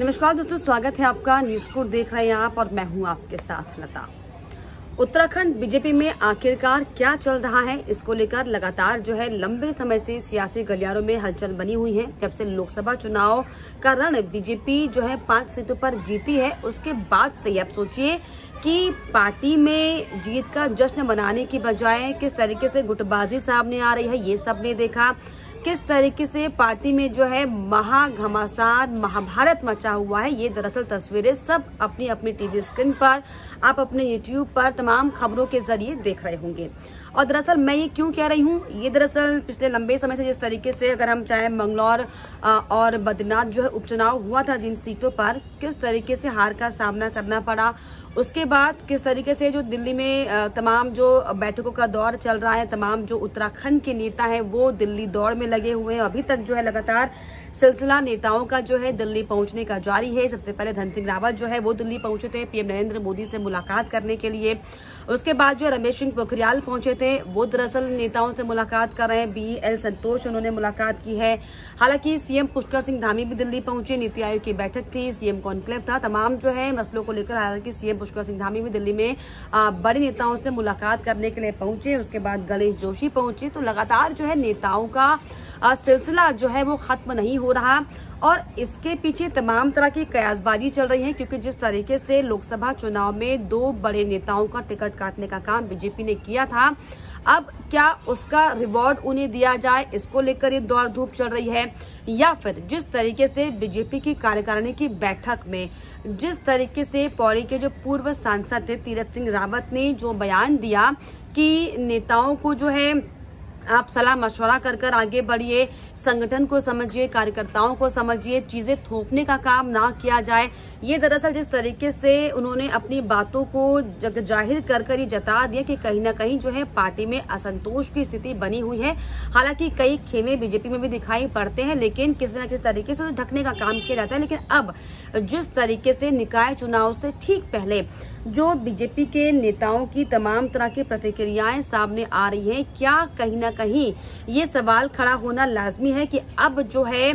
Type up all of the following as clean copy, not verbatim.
नमस्कार दोस्तों, स्वागत है आपका। न्यूज कोड देख रहे हैं आप और मैं हूं आपके साथ लता। उत्तराखंड बीजेपी में आखिरकार क्या चल रहा है, इसको लेकर लगातार जो है लंबे समय से सियासी गलियारों में हलचल बनी हुई है। जब से लोकसभा चुनाव का रण बीजेपी जो है 5 सीटों पर जीती है, उसके बाद से आप सोचिए कि पार्टी में जीत का जश्न मनाने की बजाय किस तरीके से गुटबाजी सामने आ रही है, ये सबने देखा। किस तरीके से पार्टी में जो है महाघमासान महाभारत मचा हुआ है, ये दरअसल तस्वीरें सब अपनी अपनी टीवी स्क्रीन पर, आप अपने यूट्यूब पर तमाम खबरों के जरिए देख रहे होंगे। और दरअसल मैं ये क्यों कह रही हूँ, ये दरअसल पिछले लंबे समय से जिस तरीके से अगर हम चाहे मंगलौर और बद्रीनाथ जो है उपचुनाव हुआ था, जिन सीटों पर किस तरीके से हार का सामना करना पड़ा, उसके बाद किस तरीके से जो दिल्ली में तमाम जो बैठकों का दौर चल रहा है, तमाम जो उत्तराखंड के नेता हैं वो दिल्ली दौड़ में लगे हुए हैं। अभी तक जो है लगातार सिलसिला नेताओं का जो है दिल्ली पहुंचने का जारी है। सबसे पहले धन सिंह रावत जो है वो दिल्ली पहुंचे थे पीएम नरेंद्र मोदी से मुलाकात करने के लिए। उसके बाद जो रमेश सिंह पोखरियाल पहुंचे थे, वो दरअसल नेताओं से मुलाकात कर रहे हैं। BL संतोष उन्होंने मुलाकात की है। हालांकि सीएम पुष्कर सिंह धामी भी दिल्ली पहुंचे, नीति आयोग की बैठक थी, सीएम कॉन्क्लेव था, तमाम जो है मसलों को लेकर। हालांकि सीएम पुष्कर सिंह धामी भी दिल्ली में बड़े नेताओं से मुलाकात करने के लिए पहुंचे। उसके बाद गणेश जोशी पहुंचे। तो लगातार जो है नेताओं का सिलसिला जो है वो खत्म नहीं हो रहा और इसके पीछे तमाम तरह की कयासबाजी चल रही है, क्योंकि जिस तरीके से लोकसभा चुनाव में 2 बड़े नेताओं का टिकट काटने का काम बीजेपी ने किया था, अब क्या उसका रिवॉर्ड उन्हें दिया जाए, इसको लेकर ये दौड़ धूप चल रही है। या फिर जिस तरीके से बीजेपी की कार्यकारिणी की बैठक में जिस तरीके से पौड़ी के जो पूर्व सांसद थे तीरथ सिंह रावत ने जो बयान दिया कि नेताओं को जो है आप सलाह मशवरा कर आगे बढ़िए, संगठन को समझिए, कार्यकर्ताओं को समझिए, चीजें थोपने का काम ना किया जाए। ये दरअसल जिस तरीके से उन्होंने अपनी बातों को जाहिर कर ये जता दिया कि कहीं ना कहीं जो है पार्टी में असंतोष की स्थिति बनी हुई है। हालांकि कई खेमे बीजेपी में भी दिखाई पड़ते हैं, लेकिन किसी न किसी तरीके से ढकने का काम किया जाता है। लेकिन अब जिस तरीके से निकाय चुनाव से ठीक पहले जो बीजेपी के नेताओं की तमाम तरह की प्रतिक्रियाएं सामने आ रही हैं, क्या कहीं ना कहीं ये सवाल खड़ा होना लाजमी है कि अब जो है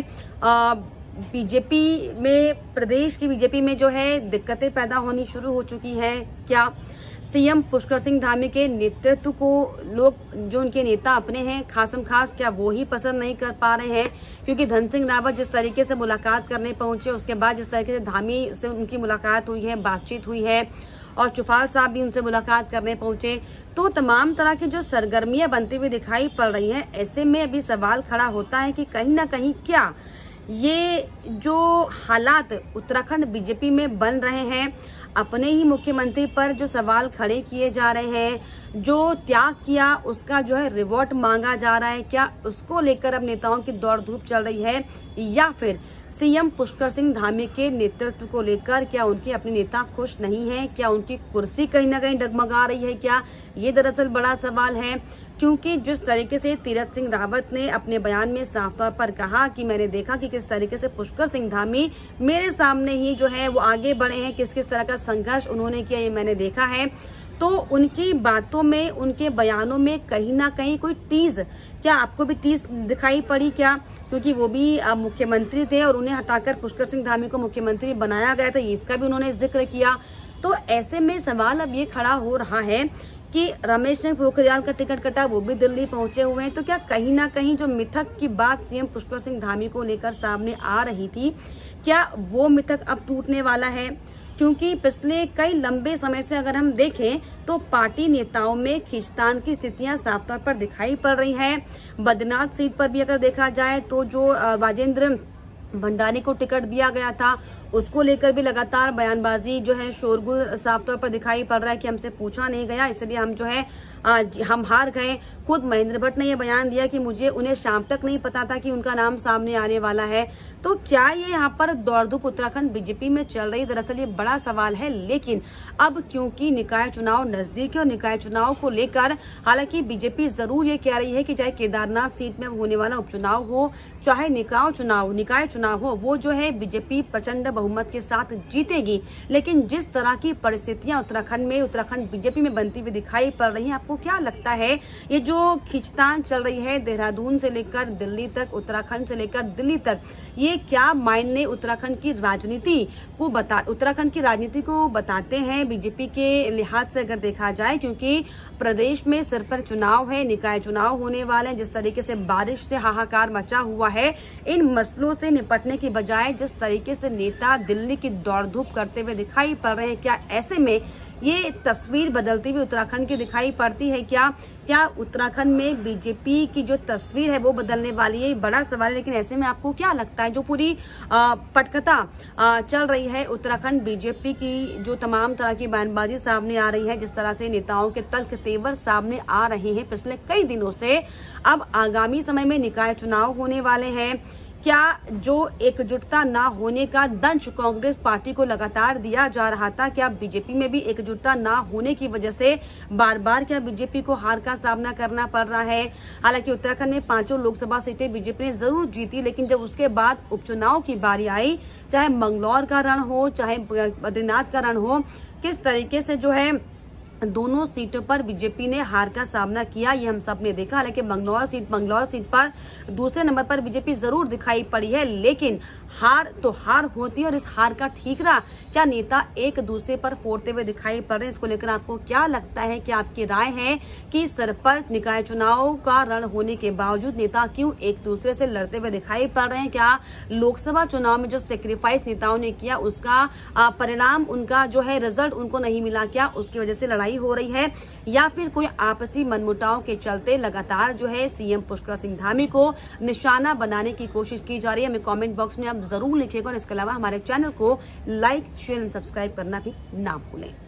बीजेपी में, प्रदेश की बीजेपी में जो है दिक्कतें पैदा होनी शुरू हो चुकी हैं। क्या सीएम पुष्कर सिंह धामी के नेतृत्व को लोग, जो उनके नेता अपने हैं खासम खास, क्या वो ही पसंद नहीं कर पा रहे हैं? क्योंकि धन सिंह रावत जिस तरीके से मुलाकात करने पहुंचे, उसके बाद जिस तरीके से धामी से उनकी मुलाकात हुई है, बातचीत हुई है, और चुफाल साहब भी उनसे मुलाकात करने पहुंचे, तो तमाम तरह की जो सरगर्मियां बनती हुई दिखाई पड़ रही हैं। ऐसे में अभी सवाल खड़ा होता है कि कहीं ना कहीं क्या ये जो हालात उत्तराखंड बीजेपी में बन रहे हैं, अपने ही मुख्यमंत्री पर जो सवाल खड़े किए जा रहे हैं, जो त्याग किया उसका जो है रिवॉर्ड मांगा जा रहा है, क्या उसको लेकर अब नेताओं की दौड़ धूप चल रही है? या फिर सीएम पुष्कर सिंह धामी के नेतृत्व को लेकर क्या उनके अपने नेता खुश नहीं हैं? क्या उनकी कुर्सी कहीं ना कहीं डगमगा रही है? क्या ये दरअसल बड़ा सवाल है, क्योंकि जिस तरीके से तीरथ सिंह रावत ने अपने बयान में साफ तौर पर कहा कि मैंने देखा कि किस तरीके से पुष्कर सिंह धामी मेरे सामने ही जो है वो आगे बढ़े हैं, किस किस तरह का संघर्ष उन्होंने किया, ये मैंने देखा है। तो उनकी बातों में, उनके बयानों में कहीं ना कहीं कोई टीज, क्या आपको भी टीज दिखाई पड़ी क्या? क्योंकि वो भी मुख्यमंत्री थे और उन्हें हटाकर पुष्कर सिंह धामी को मुख्यमंत्री बनाया गया था, इसका भी उन्होंने जिक्र किया। तो ऐसे में सवाल अब ये खड़ा हो रहा है कि रमेश सिंह पोखरियाल का टिकट कटा, वो भी दिल्ली पहुंचे हुए हैं। तो क्या कहीं ना कहीं जो मिथक की बात सीएम पुष्कर सिंह धामी को लेकर सामने आ रही थी, क्या वो मिथक अब टूटने वाला है? क्योंकि पिछले कई लंबे समय से अगर हम देखें तो पार्टी नेताओं में खींचतान की स्थितियां साफ तौर पर दिखाई पड़ रही हैं। बद्रीनाथ सीट पर भी अगर देखा जाए तो जो राजेंद्र भंडारी को टिकट दिया गया था, उसको लेकर भी लगातार बयानबाजी जो है, शोरगुल साफ तौर पर दिखाई पड़ रहा है कि हमसे पूछा नहीं गया, इसलिए हम जो है हम हार गए। खुद महेंद्र भट्ट ने यह बयान दिया कि उन्हें शाम तक नहीं पता था कि उनका नाम सामने आने वाला है। तो क्या ये यहाँ पर दौड़-धूप उत्तराखंड बीजेपी में चल रही? दरअसल ये बड़ा सवाल है। लेकिन अब क्योंकि निकाय चुनाव नजदीक है और निकाय चुनाव को लेकर हालांकि बीजेपी जरूर ये कह रही है कि चाहे केदारनाथ सीट में होने वाला उपचुनाव हो, चाहे निकाय चुनाव हो, वो जो है बीजेपी प्रचंड बहुमत के साथ जीतेगी। लेकिन जिस तरह की परिस्थितियां उत्तराखंड बीजेपी में बनती हुई दिखाई पड़ रही है, आपको क्या लगता है ये जो खींचतान चल रही है देहरादून से लेकर दिल्ली तक, उत्तराखंड से लेकर दिल्ली तक, ये क्या मायने उत्तराखंड की राजनीति को बताते हैं बीजेपी के लिहाज से अगर देखा जाए? क्योंकि प्रदेश में सिर पर चुनाव है, निकाय चुनाव होने वाले हैं। जिस तरीके से बारिश से हाहाकार मचा हुआ है, इन मसलों से निपटने की बजाय जिस तरीके से नेता दिल्ली की दौड़ धूप करते हुए दिखाई पड़ रहे हैं, क्या ऐसे में ये तस्वीर बदलती हुई उत्तराखंड की दिखाई पड़ती है? क्या उत्तराखंड में बीजेपी की जो तस्वीर है वो बदलने वाली है? बड़ा सवाल है। लेकिन ऐसे में आपको क्या लगता है जो पूरी पटकथा चल रही है उत्तराखंड बीजेपी की, जो तमाम तरह की बयानबाजी सामने आ रही है, जिस तरह से नेताओं के तल्ख तेवर सामने आ रहे हैं पिछले कई दिनों से, अब आगामी समय में निकाय चुनाव होने वाले हैं, क्या जो एकजुटता ना होने का दंश कांग्रेस पार्टी को लगातार दिया जा रहा था, क्या बीजेपी में भी एकजुटता ना होने की वजह से बार बार क्या बीजेपी को हार का सामना करना पड़ रहा है? हालांकि उत्तराखंड में 5 लोकसभा सीटें बीजेपी ने जरूर जीती, लेकिन जब उसके बाद उपचुनाव की बारी आई, चाहे मंगलौर का रण हो, चाहे बद्रीनाथ का रण हो, किस तरीके से जो है दोनों सीटों पर बीजेपी ने हार का सामना किया, ये हम सब ने देखा। हालांकि मंगलौर सीट पर दूसरे नंबर पर बीजेपी जरूर दिखाई पड़ी है, लेकिन हार तो हार होती है, और इस हार का ठीकरा क्या नेता एक दूसरे पर फोड़ते हुए दिखाई पड़ रहे हैं? इसको लेकर आपको क्या लगता है? क्या आपकी राय है कि सर पर निकाय चुनाव का रण होने के बावजूद नेता क्यों एक दूसरे से लड़ते हुए दिखाई पड़ रहे हैं? क्या लोकसभा चुनाव में जो सेक्रीफाइस नेताओं ने किया उसका परिणाम, उनका जो है रिजल्ट उनको नहीं मिला, क्या उसकी वजह से लड़ाई हो रही है? या फिर कोई आपसी मनमुटाव के चलते लगातार जो है सीएम पुष्कर सिंह धामी को निशाना बनाने की कोशिश की जा रही है? हमें कमेंट बॉक्स में आप जरूर लिखिएगा, और इसके अलावा हमारे चैनल को लाइक, शेयर एंड सब्सक्राइब करना भी ना भूलें।